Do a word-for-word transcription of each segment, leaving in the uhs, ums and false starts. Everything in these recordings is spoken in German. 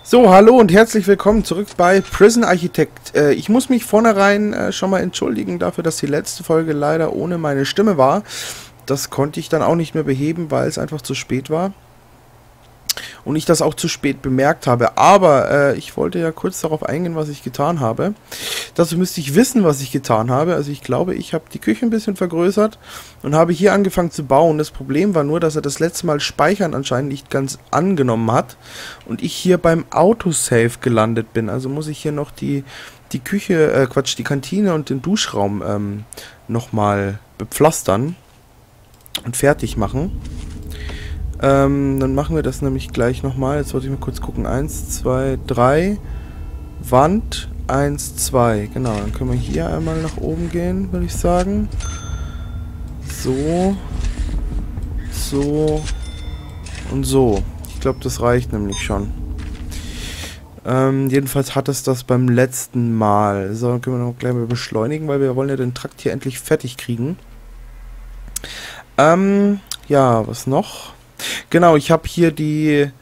So, hallo und herzlich willkommen zurück bei Prison Architect. Äh, ich muss mich vornherein äh, schon mal entschuldigen dafür, dass die letzte Folge leider ohne meine Stimme war. Das konnte ich dann auch nicht mehr beheben, weil es einfach zu spät war. Und ich das auch zu spät bemerkt habe. Aber äh, ich wollte ja kurz darauf eingehen, was ich getan habe. Dazu müsste ich wissen, was ich getan habe. Also ich glaube, ich habe die Küche ein bisschen vergrößert und habe hier angefangen zu bauen. Das Problem war nur, dass er das letzte Mal Speichern anscheinend nicht ganz angenommen hat. Und ich hier beim Autosave gelandet bin. Also muss ich hier noch die, die Küche, äh Quatsch, die Kantine und den Duschraum ähm, nochmal bepflastern und fertig machen. Ähm, dann machen wir das nämlich gleich nochmal. Jetzt wollte ich mal kurz gucken. eins, zwei, drei. Wand. eins, zwei. Genau, dann können wir hier einmal nach oben gehen, würde ich sagen. So. So. Und so. Ich glaube, das reicht nämlich schon. Ähm, jedenfalls hat es das beim letzten Mal. So, dann können wir noch gleich mal beschleunigen, weil wir wollen ja den Trakt hier endlich fertig kriegen. Ähm, ja, was noch? Genau, ich habe hier die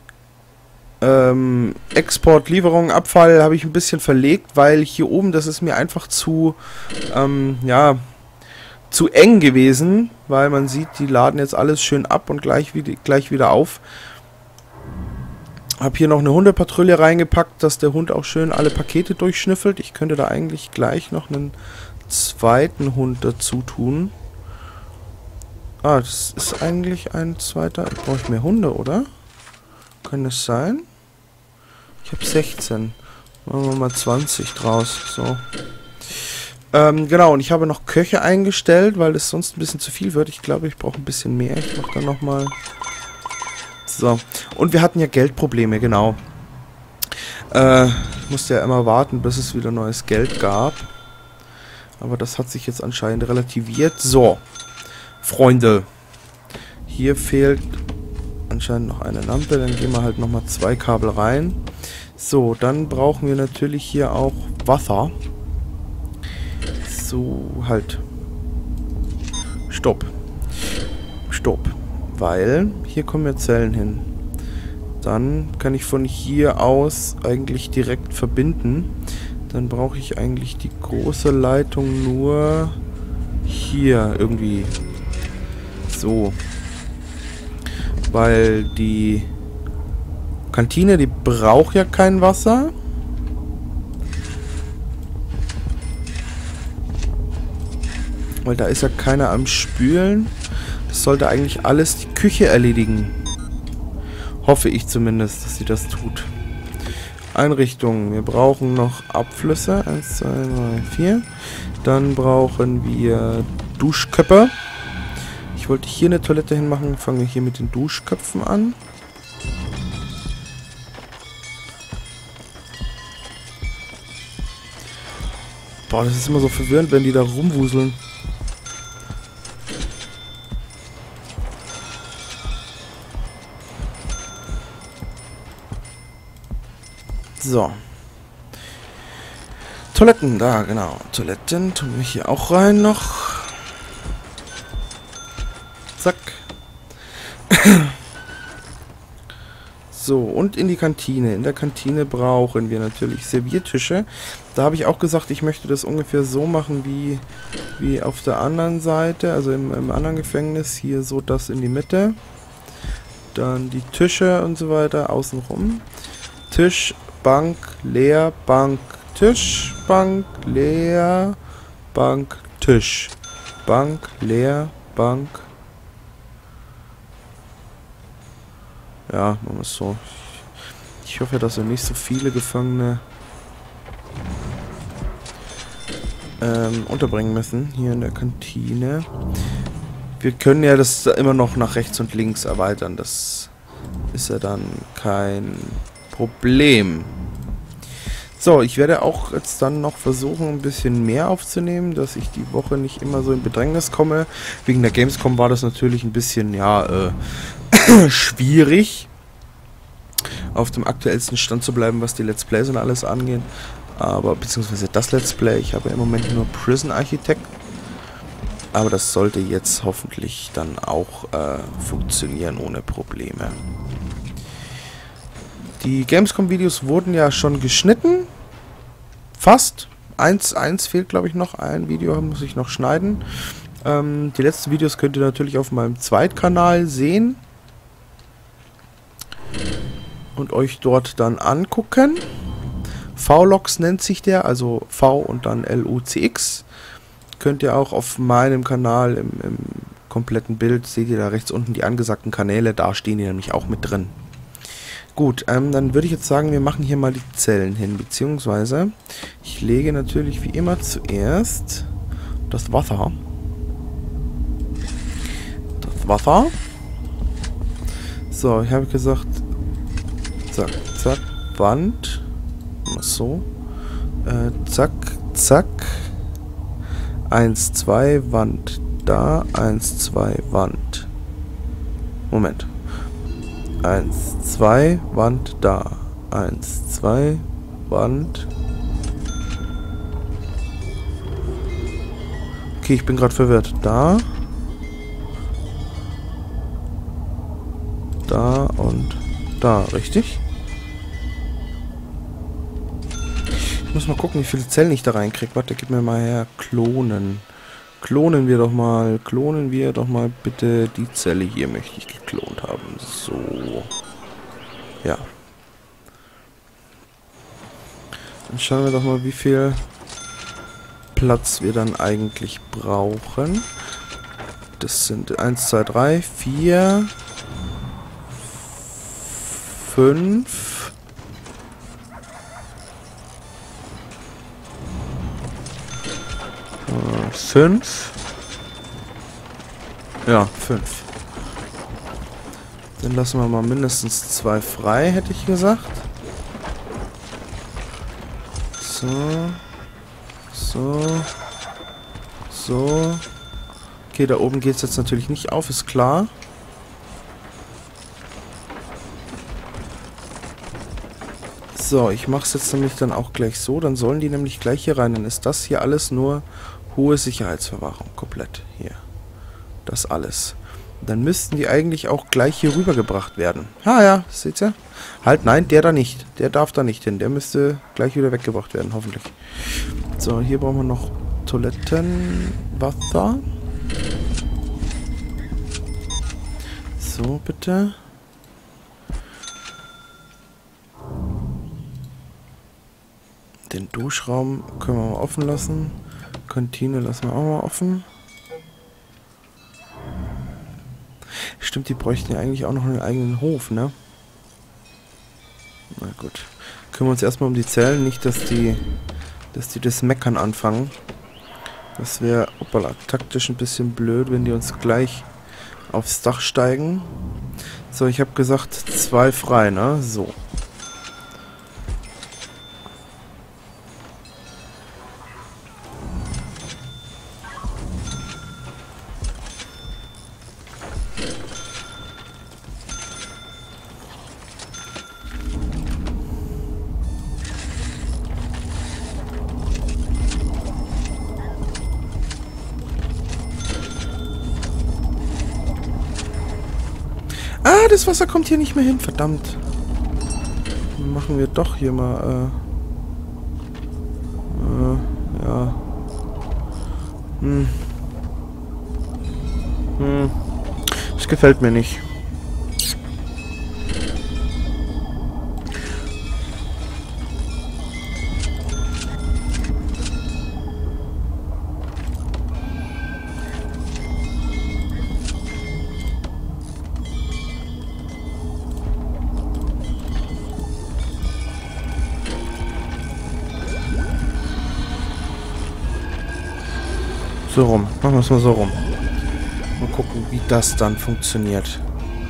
ähm, Export, Lieferung, Abfall habe ich ein bisschen verlegt, weil hier oben, das ist mir einfach zu, ähm, ja, zu eng gewesen, weil man sieht, die laden jetzt alles schön ab und gleich wieder, gleich wieder auf. Habe hier noch eine Hundepatrouille reingepackt, dass der Hund auch schön alle Pakete durchschnüffelt. Ich könnte da eigentlich gleich noch einen zweiten Hund dazu tun. Ah, das ist eigentlich ein zweiter... Brauche ich mehr Hunde, oder? Kann das sein? Ich habe sechzehn. Machen wir mal zwanzig draus. So. Ähm, genau, und ich habe noch Köche eingestellt, weil es sonst ein bisschen zu viel wird. Ich glaube, ich brauche ein bisschen mehr. Ich mache dann nochmal... So. Und wir hatten ja Geldprobleme, genau. Äh, ich musste ja immer warten, bis es wieder neues Geld gab. Aber das hat sich jetzt anscheinend relativiert. So. Freunde, hier fehlt anscheinend noch eine Lampe, dann gehen wir halt nochmal zwei Kabel rein. So, dann brauchen wir natürlich hier auch Wasser. So, halt. Stopp. Stopp. Weil, hier kommen ja Zellen hin. Dann kann ich von hier aus eigentlich direkt verbinden. Dann brauche ich eigentlich die große Leitung nur hier irgendwie. So. Weil die Kantine, die braucht ja kein Wasser. Weil da ist ja keiner am Spülen. Das sollte eigentlich alles die Küche erledigen. Hoffe ich zumindest, dass sie das tut. Einrichtungen. Wir brauchen noch Abflüsse. eins, zwei, drei, vier. Dann brauchen wir Duschköpfe. Ich wollte hier eine Toilette hinmachen. Fangen wir hier mit den Duschköpfen an. Boah, das ist immer so verwirrend, wenn die da rumwuseln. So. Toiletten, da, genau. Toiletten tun wir hier auch rein noch. Zack. So, und in die Kantine. In der Kantine brauchen wir natürlich Serviertische. Da habe ich auch gesagt, ich möchte das ungefähr so machen wie, wie auf der anderen Seite, also im, im anderen Gefängnis. Hier so das in die Mitte. Dann die Tische und so weiter außenrum. Tisch, Bank, leer, Bank, Tisch, Bank, leer, Bank, Tisch. Bank, leer, Bank. Ja, machen wir es so. Ich hoffe, dass wir nicht so viele Gefangene ähm, unterbringen müssen, hier in der Kantine. Wir können ja das immer noch nach rechts und links erweitern. Das ist ja dann kein Problem. So, ich werde auch jetzt dann noch versuchen, ein bisschen mehr aufzunehmen, dass ich die Woche nicht immer so in Bedrängnis komme. Wegen der Gamescom war das natürlich ein bisschen, ja, äh, schwierig, auf dem aktuellsten Stand zu bleiben, was die Let's Plays und alles angeht. Aber, beziehungsweise das Let's Play, ich habe ja im Moment nur Prison Architect. Aber das sollte jetzt hoffentlich dann auch äh, funktionieren ohne Probleme. Die Gamescom-Videos wurden ja schon geschnitten. Fast. Eins, eins fehlt, glaube ich, noch. Ein Video muss ich noch schneiden. Ähm, die letzten Videos könnt ihr natürlich auf meinem Zweitkanal sehen. Und euch dort dann angucken. V-Logs nennt sich der, also V und dann L U C X. Könnt ihr auch auf meinem Kanal im, im kompletten Bild, seht ihr da rechts unten die angesagten Kanäle, da stehen die nämlich auch mit drin. Gut, ähm, dann würde ich jetzt sagen, wir machen hier mal die Zellen hin, beziehungsweise ich lege natürlich wie immer zuerst das Wasser. Das Wasser. So, ich habe gesagt, zack, zack, Wand. So. Äh, zack, zack. eins, zwei, Wand. Da. eins, zwei, Wand. Moment. eins, zwei, Wand. Da. eins, zwei, Wand. Okay, ich bin gerade verwirrt. Da. Da und da. Richtig? Ich muss mal gucken, wie viele Zellen ich da reinkriege. Warte, gib mir mal her. Klonen. Klonen wir doch mal. Klonen wir doch mal bitte die Zelle hier. Möchte ich geklont haben. So. Ja. Dann schauen wir doch mal, wie viel Platz wir dann eigentlich brauchen. Das sind eins, zwei, drei, vier, fünf. Fünf. Ja, fünf. Dann lassen wir mal mindestens zwei frei, hätte ich gesagt. So. So. So. Okay, da oben geht es jetzt natürlich nicht auf, ist klar. So, ich mache es jetzt nämlich dann auch gleich so. Dann sollen die nämlich gleich hier rein. Dann ist das hier alles nur hohe Sicherheitsverwahrung. Komplett hier. Das alles. Dann müssten die eigentlich auch gleich hier rübergebracht werden. Ah ja, seht ihr? Halt, nein, der da nicht. Der darf da nicht hin. Der müsste gleich wieder weggebracht werden, hoffentlich. So, hier brauchen wir noch Toilettenwasser. So, bitte. Den Duschraum können wir mal offen lassen. Kantine lassen wir auch mal offen. Stimmt, die bräuchten ja eigentlich auch noch einen eigenen Hof, ne? Na gut. Kümmern wir uns erstmal um die Zellen, nicht, dass die dass die das Meckern anfangen. Das wäre, hoppala, taktisch ein bisschen blöd, wenn die uns gleich aufs Dach steigen. So, ich habe gesagt, zwei frei, ne? So. Ah, das Wasser kommt hier nicht mehr hin, verdammt. Dann machen wir doch hier mal, äh, äh, ja. Hm. Hm. Das gefällt mir nicht. So rum. Machen wir es mal so rum. Mal gucken, wie das dann funktioniert.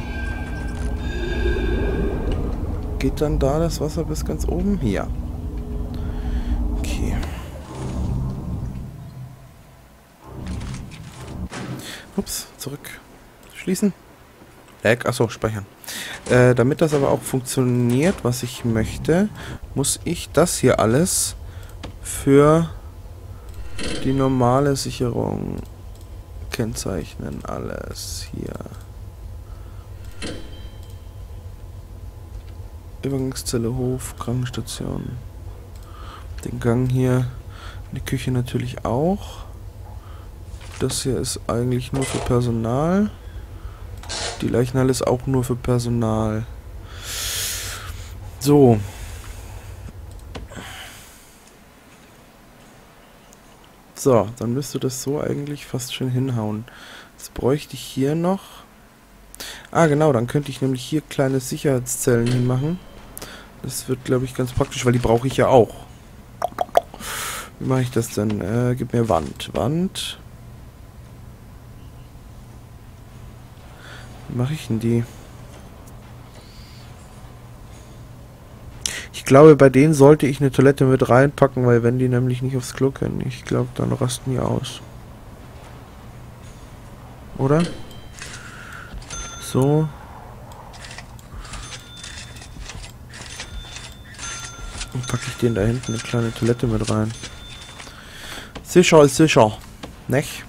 Geht dann da das Wasser bis ganz oben? Ja. Okay. Ups, zurück. Schließen. Lag, achso, speichern. Äh, damit das aber auch funktioniert, was ich möchte, muss ich das hier alles für die normale Sicherung kennzeichnen. Alles hier. Übergangszelle, Hof, Krankenstation. Den Gang hier, die Küche natürlich auch. Das hier ist eigentlich nur für Personal. Die Leichenhalle ist auch nur für Personal. So. So, dann müsste das so eigentlich fast schon hinhauen. Jetzt bräuchte ich hier noch... Ah, genau, dann könnte ich nämlich hier kleine Sicherheitszellen hinmachen. Das wird, glaube ich, ganz praktisch, weil die brauche ich ja auch. Wie mache ich das denn? Äh, gib mir Wand. Wand. Wie mache ich denn die? Ich glaube, bei denen sollte ich eine Toilette mit reinpacken, weil wenn die nämlich nicht aufs Klo können, ich glaube, dann rasten die aus. Oder? So. Und packe ich den da hinten eine kleine Toilette mit rein. Sicher ist sicher. Nicht?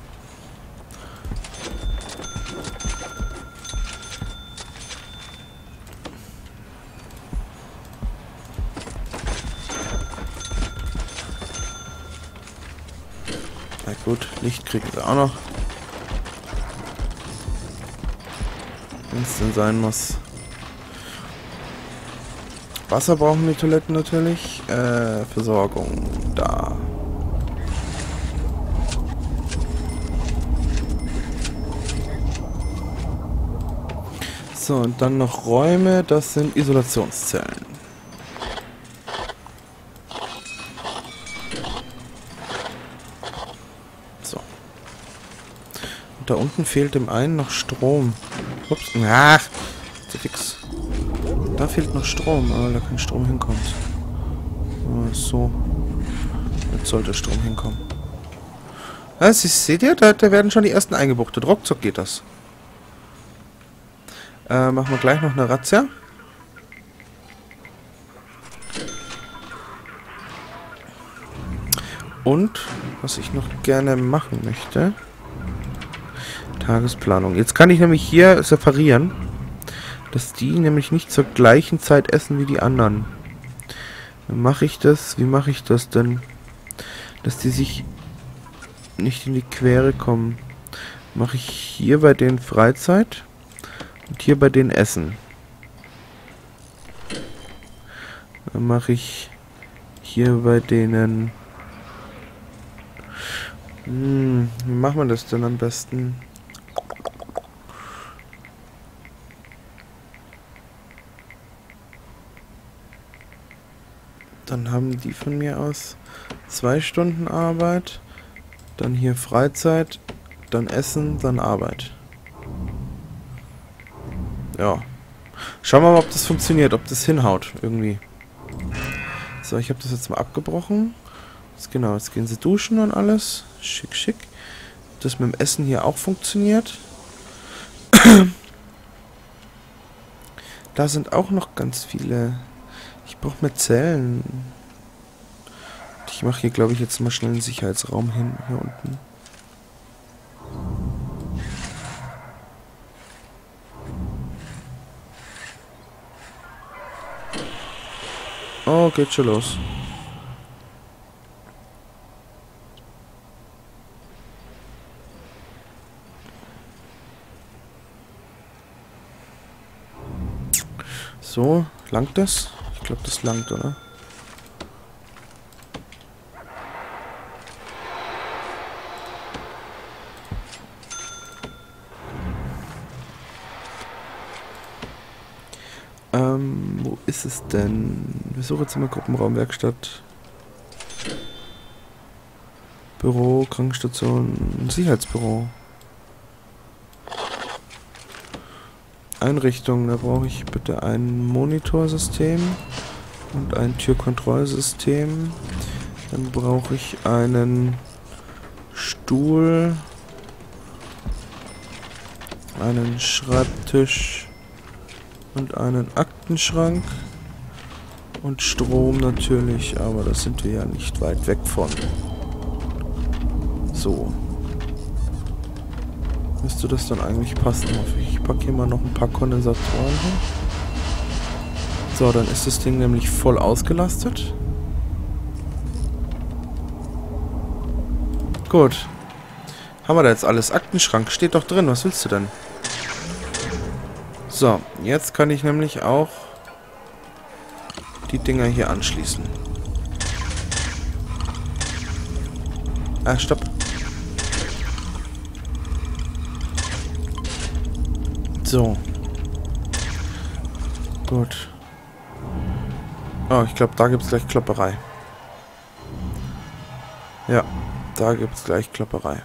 Na gut, Licht kriegen wir auch noch. Wenn es denn sein muss. Wasser brauchen die Toiletten natürlich. Äh, Versorgung. Da. So, und dann noch Räume. Das sind Isolationszellen. So. Und da unten fehlt dem einen noch Strom. Ups. Ach, zu fix. Da fehlt noch Strom, aber da kein Strom hinkommt. Oh, so. Jetzt sollte Strom hinkommen. Ja, Sie, seht ihr? Da, da werden schon die ersten eingebuchtet. Ruckzuck geht das. Äh, machen wir gleich noch eine Razzia. Und, was ich noch gerne machen möchte... Tagesplanung. Jetzt kann ich nämlich hier separieren, dass die nämlich nicht zur gleichen Zeit essen wie die anderen. Dann mache ich das, wie mache ich das denn? Dass die sich nicht in die Quere kommen. Mache ich hier bei denen Freizeit und hier bei denen Essen. Dann mache ich hier bei denen... Hm, wie macht man das denn am besten? Dann haben die von mir aus zwei Stunden Arbeit, dann hier Freizeit, dann Essen, dann Arbeit. Ja. Schauen wir mal, ob das funktioniert, ob das hinhaut irgendwie. So, ich habe das jetzt mal abgebrochen. Jetzt, genau, jetzt gehen sie duschen und alles. Schick, schick. Das mit dem Essen hier auch funktioniert. Da sind auch noch ganz viele... Ich brauche mehr Zellen. Ich mache hier, glaube ich, jetzt mal schnell einen Sicherheitsraum hin, hier unten. Oh, geht schon los. So, langt das? Ich glaube, das langt, oder? Ähm, wo ist es denn? Wir suchen jetzt mal Gruppenraum, Werkstatt, Büro, Krankenstation, Sicherheitsbüro. Einrichtung, da brauche ich bitte ein Monitorsystem und ein Türkontrollsystem. Dann brauche ich einen Stuhl, einen Schreibtisch und einen Aktenschrank und Strom natürlich, aber das sind wir ja nicht weit weg von. So. Müsste das dann eigentlich passen, hoffe ich. Ich packe hier mal noch ein paar Kondensatoren hin. So, dann ist das Ding nämlich voll ausgelastet. Gut. Haben wir da jetzt alles? Aktenschrank steht doch drin. Was willst du denn? So, jetzt kann ich nämlich auch die Dinger hier anschließen. Ah, stopp. So. Gut. Oh, ich glaube, da gibt es gleich Klopperei. Ja, da gibt es gleich Klopperei.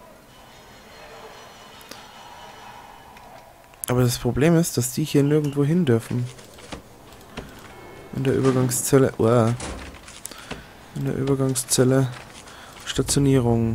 Aber das Problem ist, dass die hier nirgendwo hin dürfen. In der Übergangszelle... Oh, in der Übergangszelle... Stationierung.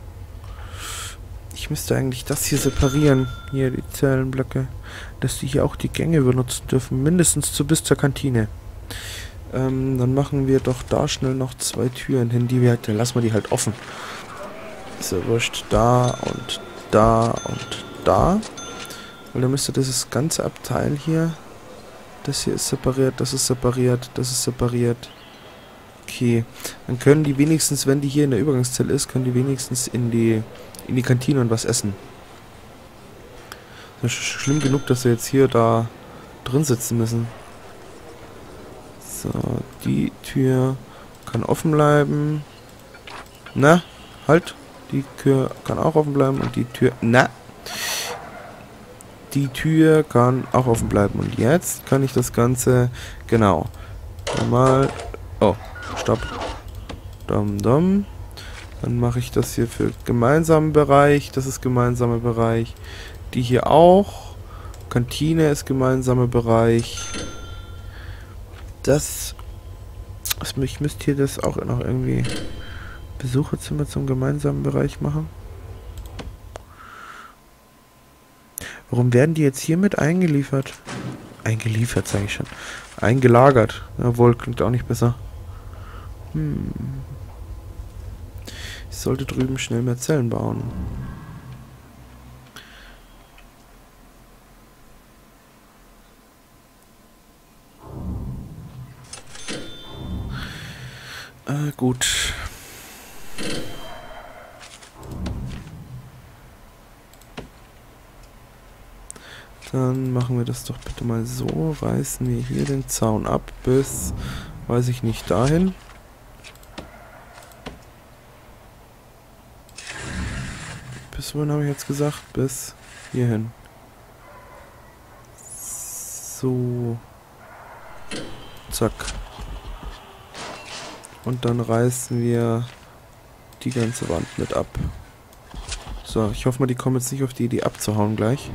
Ich müsste eigentlich das hier separieren. Hier, die Zellenblöcke. Dass die hier auch die Gänge benutzen dürfen. Mindestens zu bis zur Kantine. Ähm, dann machen wir doch da schnell noch zwei Türen hin. Die wir halt, dann lassen wir die halt offen. Ist ja wurscht. Da und da und da. Weil dann müsste dieses ganze Abteil hier... Das hier ist separiert, das ist separiert, das ist separiert. Okay. Dann können die wenigstens, wenn die hier in der Übergangszelle ist, können die wenigstens in die in die Kantine und was essen. Das ist schlimm genug, dass sie jetzt hier da drin sitzen müssen. So, die Tür kann offen bleiben. Na, halt. Die Tür kann auch offen bleiben und die Tür... Na. Die Tür kann auch offen bleiben. Und jetzt kann ich das Ganze... Genau. Mal... Oh, stopp. Dum, dum. Dann mache ich das hier für gemeinsamen Bereich. Das ist gemeinsamer Bereich. Die hier auch. Kantine ist gemeinsamer Bereich. Das... Ich müsste hier das auch noch irgendwie... Besucherzimmer zum gemeinsamen Bereich machen. Warum werden die jetzt hier mit eingeliefert? Eingeliefert, sage ich schon. Eingelagert. Jawohl, klingt auch nicht besser. Hm. Ich sollte drüben schnell mehr Zellen bauen. Äh, gut. Dann machen wir das doch bitte mal so. Reißen wir hier den Zaun ab bis, weiß ich nicht, dahin. Bis wohin habe ich jetzt gesagt? Bis hierhin. So. Zack. Und dann reißen wir die ganze Wand mit ab. So, ich hoffe mal, die kommen jetzt nicht auf die Idee abzuhauen gleich.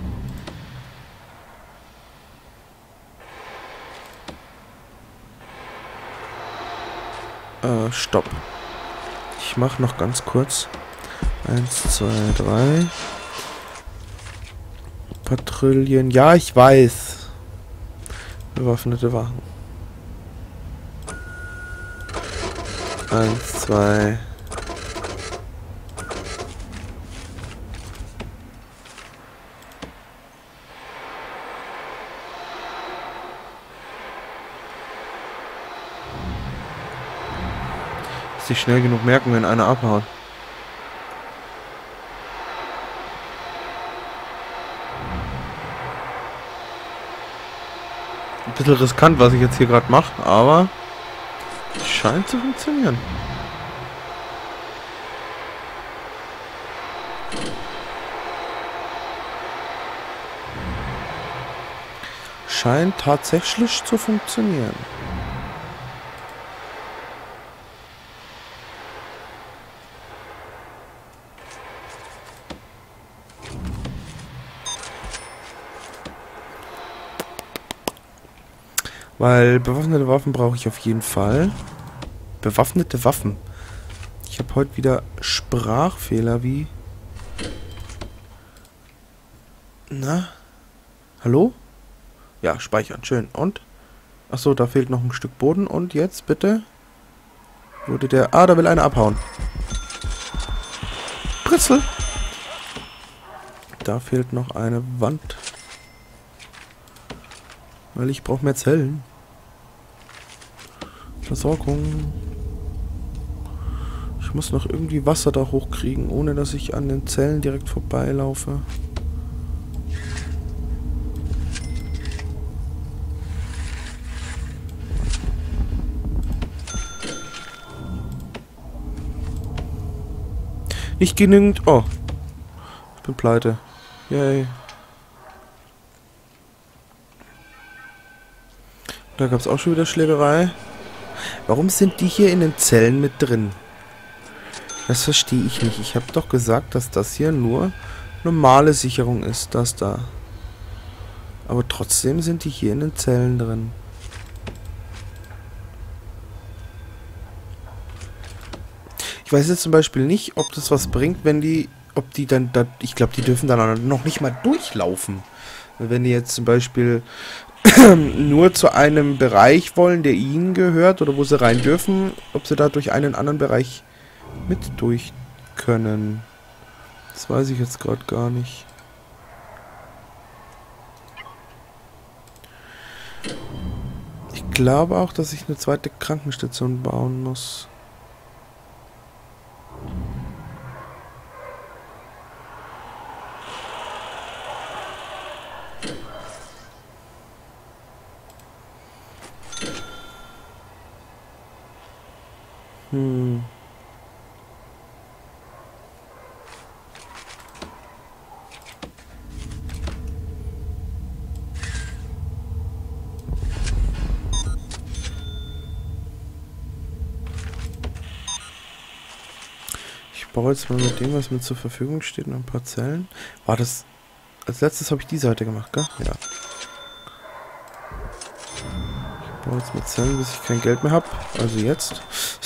Äh, stopp. Ich mache noch ganz kurz. Eins, zwei, drei. Patrouillen. Ja, ich weiß. Bewaffnete Wachen. Eins, zwei. Sich schnell genug merken, wenn einer abhaut. Ein bisschen riskant, was ich jetzt hier gerade mache, aber scheint zu funktionieren. Scheint tatsächlich zu funktionieren. Weil bewaffnete Waffen brauche ich auf jeden Fall. Bewaffnete Waffen. Ich habe heute wieder Sprachfehler wie... Na? Hallo? Ja, speichern. Schön. Und? Achso, da fehlt noch ein Stück Boden. Und jetzt, bitte? Wurde der... Ah, da will einer abhauen. Britzel! Da fehlt noch eine Wand. Weil ich brauche mehr Zellen. Versorgung. Ich muss noch irgendwie Wasser da hochkriegen, ohne dass ich an den Zellen direkt vorbeilaufe. Nicht genügend... Oh. Ich bin pleite. Yay. Da gab es auch schon wieder Schlägerei. Warum sind die hier in den Zellen mit drin? Das verstehe ich nicht. Ich habe doch gesagt, dass das hier nur normale Sicherung ist. Das da. Aber trotzdem sind die hier in den Zellen drin. Ich weiß jetzt zum Beispiel nicht, ob das was bringt, wenn die... Ob die dann... Da, ich glaube, die dürfen dann noch nicht mal durchlaufen. Wenn die jetzt zum Beispiel... nur zu einem Bereich wollen, der ihnen gehört oder wo sie rein dürfen, ob sie da durch einen anderen Bereich mit durch können. Das weiß ich jetzt gerade gar nicht. Ich glaube auch, dass ich eine zweite Krankenstation bauen muss. Hm. Ich baue jetzt mal mit dem, was mir zur Verfügung steht, noch ein paar Zellen. War das... Als letztes habe ich die Seite gemacht, gell? Ja. Ich baue jetzt mit Zellen, bis ich kein Geld mehr habe. Also jetzt.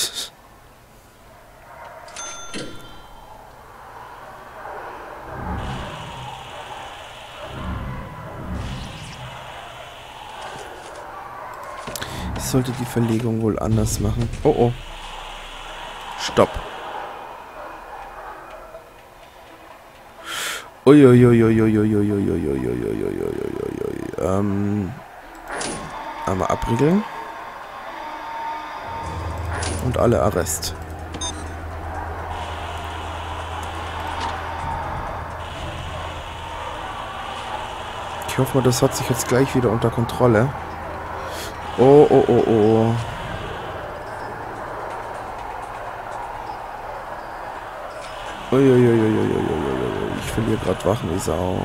Ich sollte die Verlegung wohl anders machen. Oh oh. Stopp. Uiuiuiuiuiuiuiuiuiuiuiuiuiuiuiui. Ähm. Einmal abriegeln. Und alle Arrest. Ich hoffe mal, das hat sich jetzt gleich wieder unter Kontrolle. Oh, oh, oh, oh. Uiuiuiuiuiuiui. Ich verliere gerade Wachen wie Sau.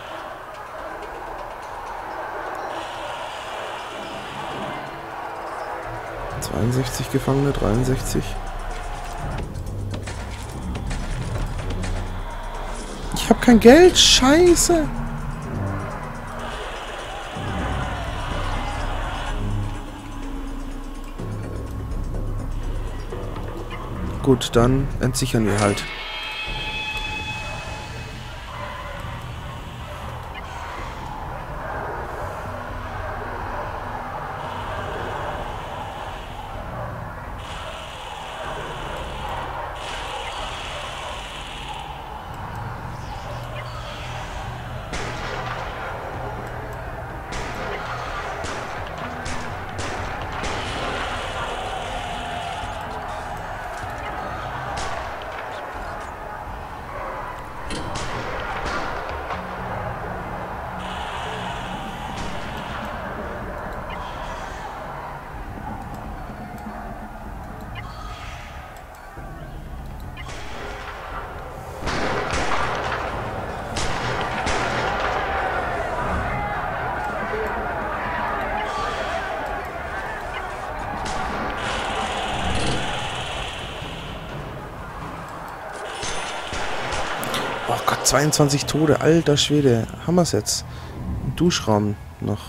zweiundsechzig Gefangene, dreiundsechzig. Ich habe kein Geld, scheiße. Gut, dann entsichern wir halt. Oh Gott, zweiundzwanzig Tode, alter Schwede. Haben wir es jetzt? Ein Duschraum noch.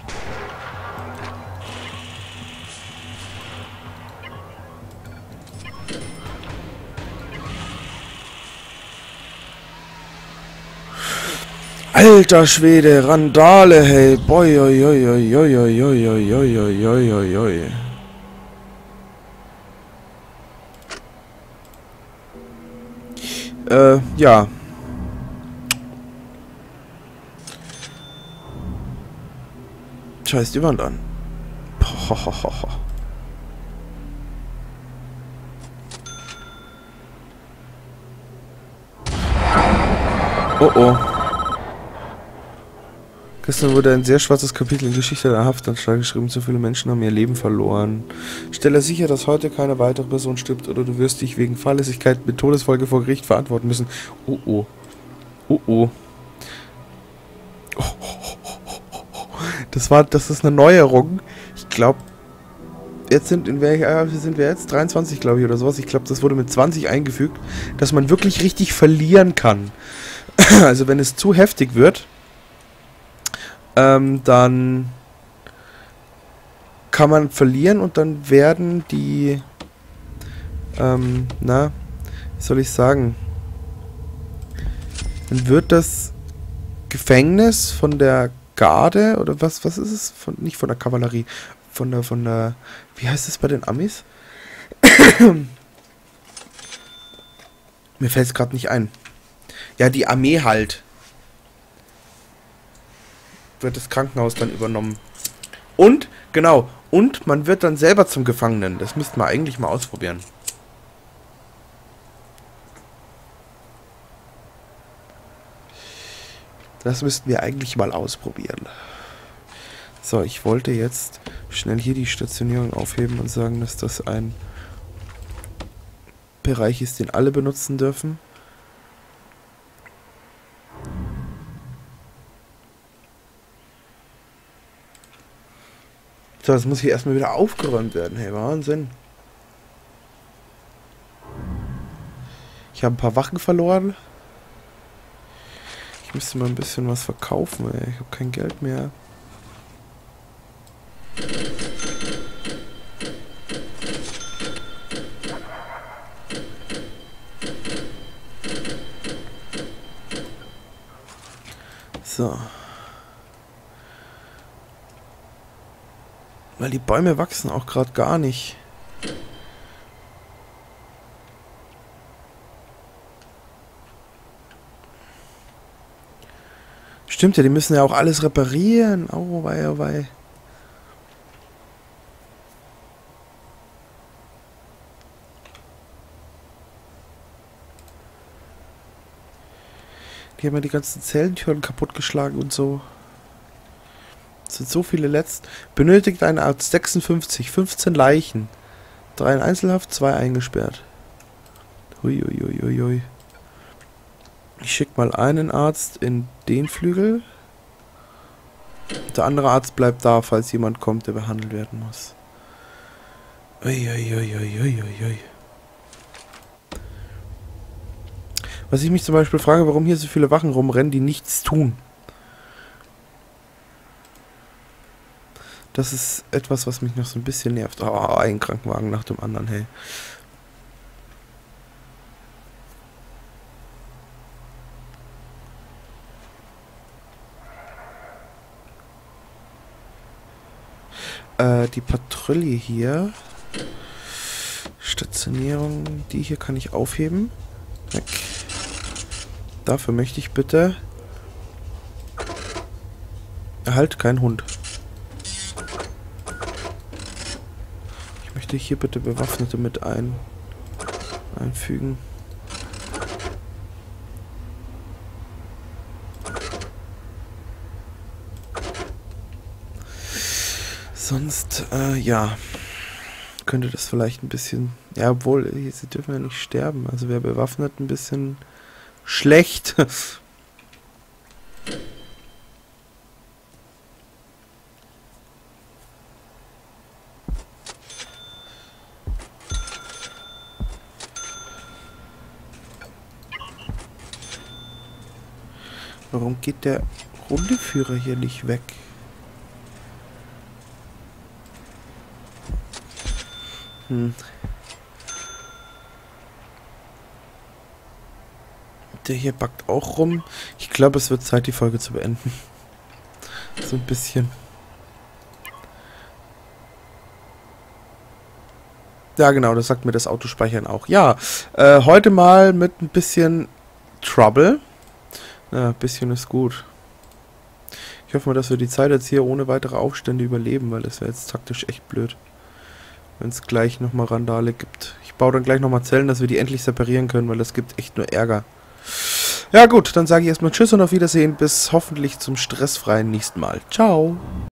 Alter Schwede, Randale, hey. Boy, oi, oi, oi, oi, oi, oi, oi, oi, oi, oi, oi. Äh, ja. Scheiß die Wand an. Pohohoho. Oh oh. Gestern wurde ein sehr schwarzes Kapitel in Geschichte der Haftanstalt geschrieben. So viele Menschen haben ihr Leben verloren. Stelle sicher, dass heute keine weitere Person stirbt oder du wirst dich wegen Fahrlässigkeit mit Todesfolge vor Gericht verantworten müssen. Oh oh. Oh oh. Oh, oh, oh, oh, oh. Das war, das ist eine Neuerung. Ich glaube, jetzt sind in welcher, sind wir jetzt? dreiundzwanzig, glaube ich, oder sowas. Ich glaube, das wurde mit zwanzig eingefügt, dass man wirklich richtig verlieren kann. Also wenn es zu heftig wird, ähm, dann kann man verlieren und dann werden die, ähm, na, wie soll ich sagen, dann wird das Gefängnis von der Garde, oder was, was ist es? Von, nicht von der Kavallerie, von der, von der, wie heißt es bei den Amis? Mir fällt es gerade nicht ein. Ja, die Armee halt. Wird das Krankenhaus dann übernommen. Und, genau, und man wird dann selber zum Gefangenen. Das müssten wir eigentlich mal ausprobieren. Das müssten wir eigentlich mal ausprobieren. So, ich wollte jetzt schnell hier die Stationierung aufheben und sagen, dass das ein Bereich ist, den alle benutzen dürfen. So, das muss hier erstmal wieder aufgeräumt werden. Hey, Wahnsinn. Ich habe ein paar Wachen verloren. Ich müsste mal ein bisschen was verkaufen, ey. Ich habe kein Geld mehr. So. Weil die Bäume wachsen auch gerade gar nicht. Stimmt ja, die müssen ja auch alles reparieren. Oh wei, oh wei. Die haben ja die ganzen Zellentüren kaputtgeschlagen und so. Es sind so viele letzt. Benötigt eine Arzt sechsundfünfzig, fünfzehn Leichen. Drei in Einzelhaft, zwei eingesperrt. Hui, hui, hui, hui, hui. Ich schicke mal einen Arzt in den Flügel. Der andere Arzt bleibt da, falls jemand kommt, der behandelt werden muss. Ui, ui, ui, ui, ui, ui. Was ich mich zum Beispiel frage, warum hier so viele Wachen rumrennen, die nichts tun. Das ist etwas, was mich noch so ein bisschen nervt. Oh, ein Krankenwagen nach dem anderen, hey. Äh, die Patrouille hier. Stationierung, die hier kann ich aufheben. Weg. Dafür möchte ich bitte... Halt, kein Hund. Ich möchte hier bitte Bewaffnete mit ein... einfügen. Sonst, äh, ja, könnte das vielleicht ein bisschen, ja, obwohl, sie dürfen ja nicht sterben, also wer bewaffnet ein bisschen schlecht. Warum geht der Rundeführer hier nicht weg? Hm. Der hier backt auch rum. Ich glaube, es wird Zeit, die Folge zu beenden. So ein bisschen. Ja, genau, das sagt mir das Autospeichern auch. Ja, äh, heute mal mit ein bisschen Trouble. Ja, ein bisschen ist gut. Ich hoffe mal, dass wir die Zeit jetzt hier ohne weitere Aufstände überleben, weil das wäre jetzt taktisch echt blöd. Wenn es gleich nochmal Randale gibt. Ich baue dann gleich nochmal Zellen, dass wir die endlich separieren können, weil das gibt echt nur Ärger. Ja gut, dann sage ich erstmal Tschüss und auf Wiedersehen. Bis hoffentlich zum stressfreien nächsten Mal. Ciao.